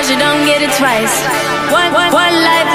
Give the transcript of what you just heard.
'cause you don't get it twice. One life